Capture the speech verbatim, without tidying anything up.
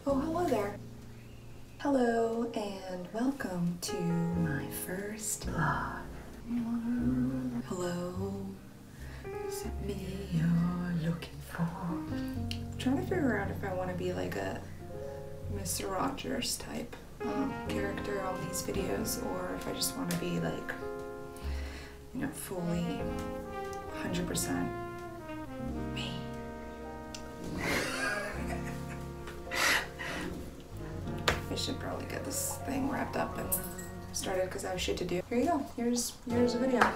Oh, hello there. Hello and welcome to my first vlog. Hello, is it me you're looking for? I'm trying to figure out if I want to be like a Mister Rogers type um, character on these videos, or if I just want to be like, you know, fully one hundred percent me. I should probably get this thing wrapped up and started because I have shit to do. Here you go. Here's here's a video.